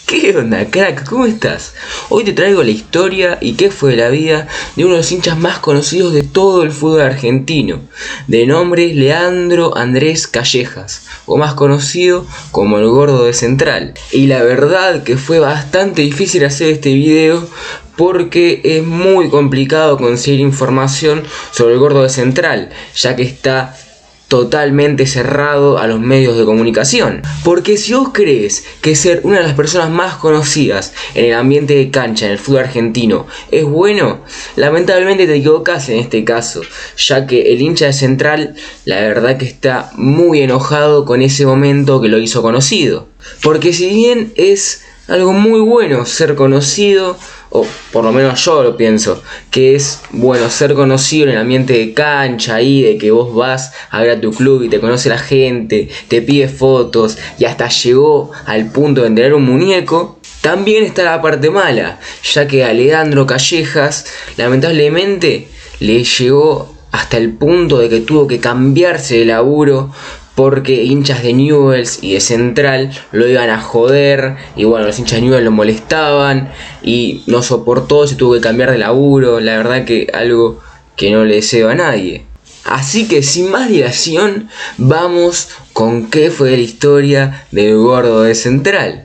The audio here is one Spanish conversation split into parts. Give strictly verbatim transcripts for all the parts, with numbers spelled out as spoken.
¿Qué onda, crack? ¿Cómo estás? Hoy te traigo la historia y qué fue de la vida de uno de los hinchas más conocidos de todo el fútbol argentino, de nombre Leandro Andrés Callejas, o más conocido como el Gordo de Central. Y la verdad que fue bastante difícil hacer este video porque es muy complicado conseguir información sobre el Gordo de Central, ya que está totalmente cerrado a los medios de comunicación. Porque si vos crees que ser una de las personas más conocidas en el ambiente de cancha en el fútbol argentino es bueno, lamentablemente te equivocás en este caso, ya que el hincha de Central la verdad que está muy enojado con ese momento que lo hizo conocido. Porque si bien es algo muy bueno ser conocido, o por lo menos yo lo pienso, que es bueno ser conocido en el ambiente de cancha, ahí de que vos vas a ver a tu club y te conoce la gente, te pide fotos y hasta llegó al punto de tener un muñeco. También está la parte mala, ya que a Leandro Callejas lamentablemente le llegó hasta el punto de que tuvo que cambiarse de laburo porque hinchas de Newell's y de Central lo iban a joder, y bueno, los hinchas de Newell's lo molestaban y no soportó, se tuvo que cambiar de laburo. La verdad que algo que no le deseo a nadie. Así que sin más dilación, vamos con qué fue la historia del Gordo de Central.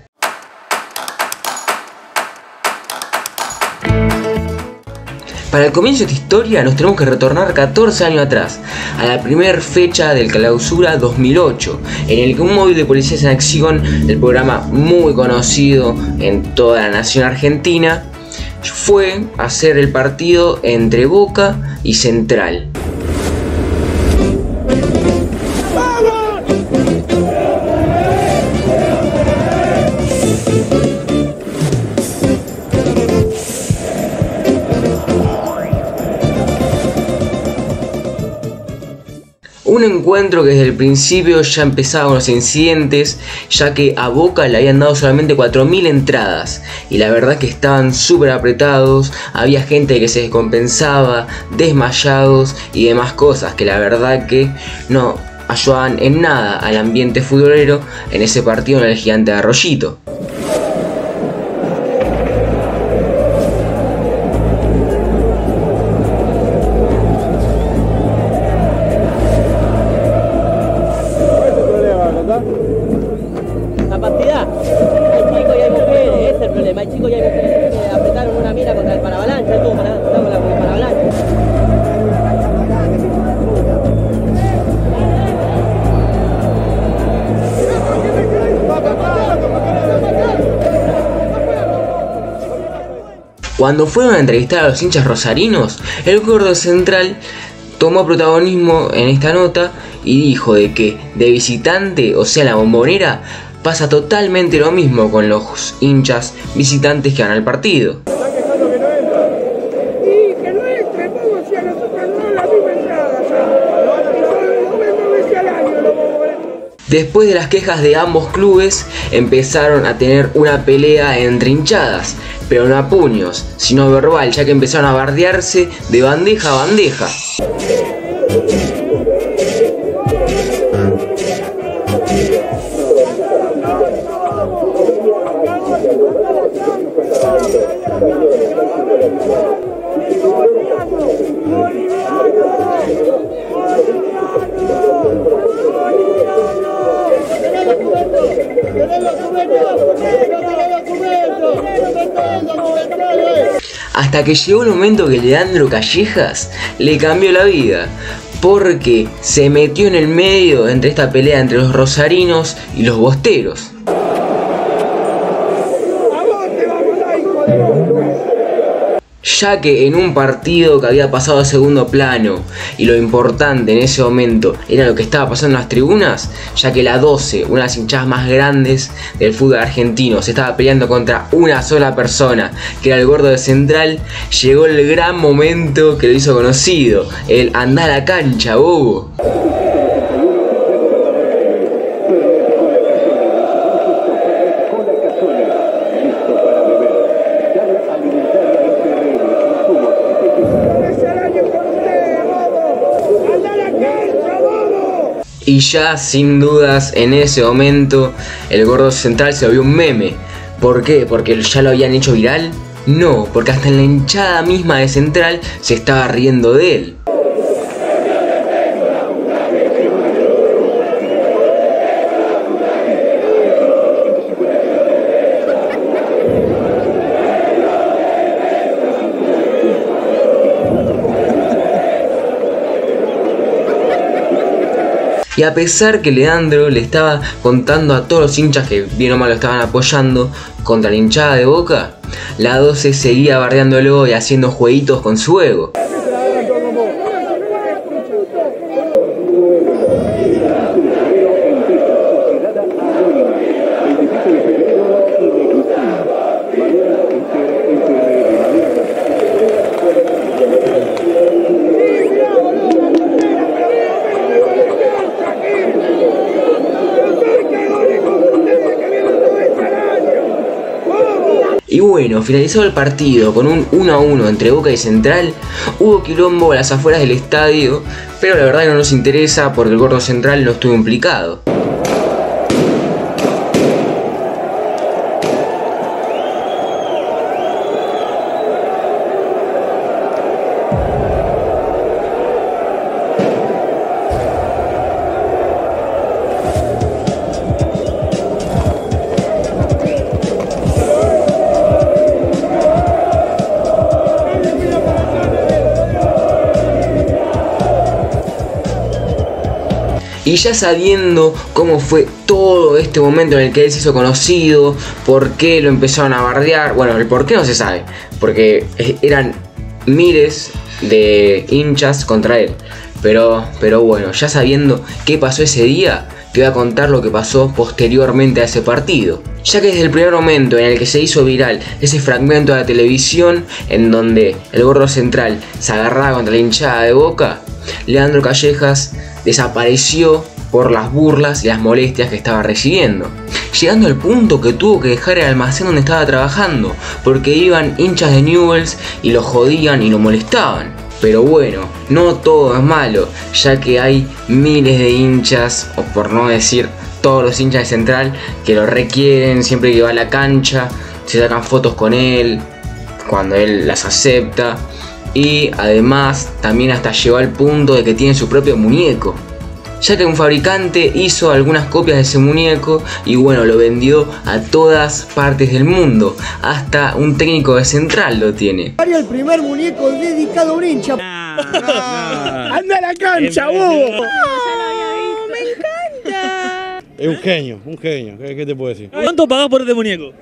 Para el comienzo de esta historia nos tenemos que retornar catorce años atrás, a la primera fecha del Clausura dos mil ocho, en el que un móvil de Policías en Acción, del programa muy conocido en toda la nación argentina, fue a hacer el partido entre Boca y Central. Un encuentro que desde el principio ya empezaba con los incidentes, ya que a Boca le habían dado solamente cuatro mil entradas y la verdad que estaban súper apretados, había gente que se descompensaba, desmayados y demás cosas que la verdad que no ayudaban en nada al ambiente futbolero en ese partido en el Gigante de Arroyito. Capacidad, hay chicos y hay mujeres, ese es el problema, hay chicos y hay mujeres que apretaron una mina contra el paravalancha, tú, para, con el paravalancha. Cuando fueron a entrevistar a los hinchas rosarinos, el Gordo Central tomó protagonismo en esta nota y dijo de que de visitante, o sea la Bombonera, pasa totalmente lo mismo con los hinchas visitantes que van al partido. Después de las quejas de ambos clubes, empezaron a tener una pelea entre hinchadas, pero no a puños, sino verbal, ya que empezaron a bardearse de bandeja a bandeja. Hasta que llegó el momento que Leandro Callejas le cambió la vida, porque se metió en el medio entre esta pelea entre los rosarinos y los bosteros. Ya que en un partido que había pasado a segundo plano y lo importante en ese momento era lo que estaba pasando en las tribunas, ya que la doce, una de las hinchadas más grandes del fútbol argentino, se estaba peleando contra una sola persona, que era el Gordo de Central, llegó el gran momento que lo hizo conocido, el andá a la cancha, bobo. Y ya sin dudas en ese momento el Gordo Central se volvió un meme, ¿Por qué? ¿Porque ya lo habían hecho viral? No, porque hasta en la hinchada misma de Central se estaba riendo de él. Y a pesar que Leandro le estaba contando a todos los hinchas que bien o mal lo estaban apoyando contra la hinchada de Boca, la doce seguía bardeándolo y haciendo jueguitos con su ego. Y bueno, finalizado el partido con un uno a uno entre Boca y Central, hubo quilombo a las afueras del estadio, pero la verdad que no nos interesa porque el gordo Central no estuvo implicado. Y ya sabiendo cómo fue todo este momento en el que él se hizo conocido, por qué lo empezaron a bardear, bueno, el por qué no se sabe, porque eran miles de hinchas contra él. Pero, pero bueno, ya sabiendo qué pasó ese día, te voy a contar lo que pasó posteriormente a ese partido. Ya que desde el primer momento en el que se hizo viral ese fragmento de la televisión en donde el gordo Central se agarraba contra la hinchada de Boca, Leandro Callejas desapareció por las burlas y las molestias que estaba recibiendo, llegando al punto que tuvo que dejar el almacén donde estaba trabajando porque iban hinchas de Newell's y lo jodían y lo molestaban. Pero bueno, no todo es malo, ya que hay miles de hinchas, o por no decir todos los hinchas de Central, que lo requieren siempre que va a la cancha, se sacan fotos con él cuando él las acepta. Y además también hasta llegó al punto de que tiene su propio muñeco, ya que un fabricante hizo algunas copias de ese muñeco y bueno, lo vendió a todas partes del mundo, hasta un técnico de Central lo tiene. El primer muñeco dedicado a un hincha. ¡Anda a la cancha, vos! ¡Oh, me encanta! Es un genio, un genio, ¿qué, qué te puedo decir? ¿Cuánto pagás por este muñeco?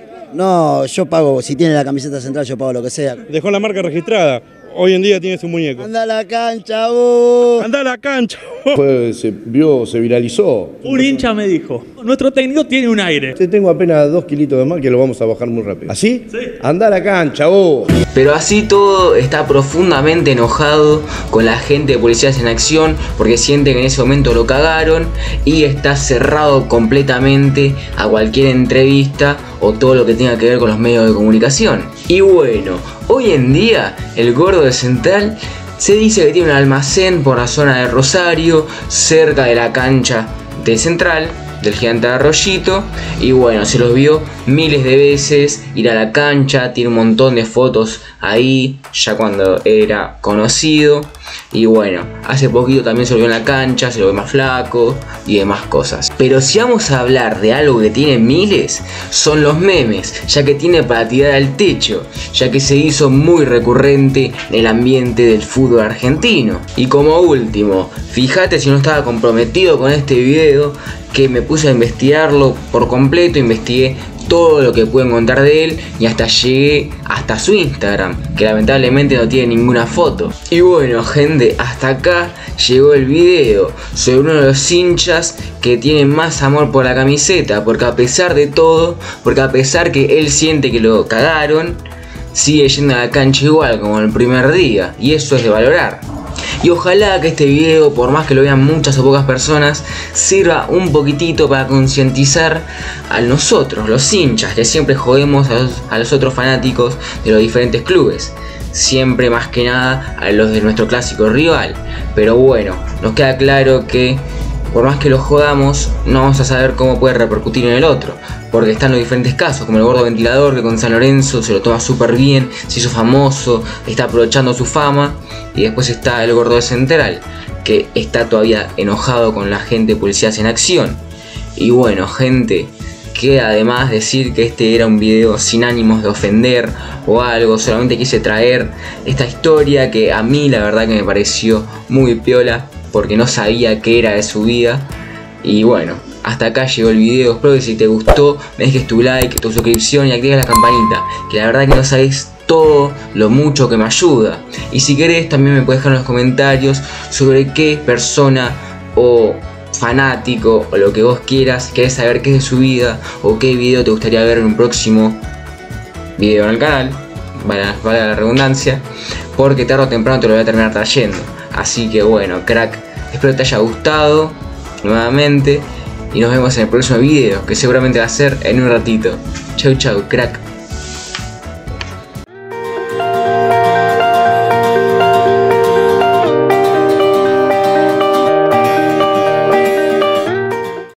No, yo pago, si tiene la camiseta Central yo pago lo que sea. Dejó la marca registrada, hoy en día tiene su muñeco. Anda a la cancha, vos. ¡Anda a la cancha, vos! Pues se vio, se viralizó. Un hincha me dijo, nuestro técnico tiene un aire. Yo tengo apenas dos kilitos de más que lo vamos a bajar muy rápido. ¿Así? Sí. Anda a la cancha, vos. Pero así todo está profundamente enojado con la gente de Policías en Acción porque siente que en ese momento lo cagaron y está cerrado completamente a cualquier entrevista o todo lo que tenga que ver con los medios de comunicación. Y bueno, hoy en día el gordo de Central se dice que tiene un almacén por la zona de Rosario, cerca de la cancha de Central, del Gigante de Arroyito, y bueno, se los vio miles de veces ir a la cancha, tiene un montón de fotos ahí, ya cuando era conocido, y bueno, hace poquito también se lo vio en la cancha, se lo ve más flaco y demás cosas. Pero si vamos a hablar de algo que tiene miles, son los memes, ya que tiene para tirar al techo, ya que se hizo muy recurrente en el ambiente del fútbol argentino. Y como último, fíjate si no estaba comprometido con este video, que me puse a investigarlo por completo, investigué todo lo que pude encontrar de él y hasta llegué hasta su Instagram, que lamentablemente no tiene ninguna foto. Y bueno gente, hasta acá llegó el video sobre uno de los hinchas que tiene más amor por la camiseta, porque a pesar de todo, porque a pesar que él siente que lo cagaron, sigue yendo a la cancha igual como el primer día, y eso es de valorar. Y ojalá que este video, por más que lo vean muchas o pocas personas, sirva un poquitito para concientizar a nosotros, los hinchas, que siempre jodemos a los, a los otros fanáticos de los diferentes clubes. Siempre más que nada a los de nuestro clásico rival. Pero bueno, nos queda claro que por más que lo jodamos, no vamos a saber cómo puede repercutir en el otro, porque están los diferentes casos, como el gordo ventilador que con San Lorenzo se lo toma súper bien, se hizo famoso, está aprovechando su fama, y después está el gordo de Central, que está todavía enojado con la gente de Policías en Acción. Y bueno, gente, queda además decir que este era un video sin ánimos de ofender o algo, solamente quise traer esta historia que a mí la verdad que me pareció muy piola, porque no sabía qué era de su vida. Y bueno, hasta acá llegó el video. Espero que si te gustó me dejes tu like, tu suscripción y actives la campanita, que la verdad que no sabéis todo lo mucho que me ayuda. Y si querés también me puedes dejar en los comentarios sobre qué persona o fanático o lo que vos quieras querés saber qué es de su vida, o qué video te gustaría ver en un próximo video en el canal, vale, vale la redundancia, porque tarde o temprano te lo voy a terminar trayendo. Así que bueno, crack, espero que te haya gustado nuevamente y nos vemos en el próximo video, que seguramente va a ser en un ratito. Chau chau, crack.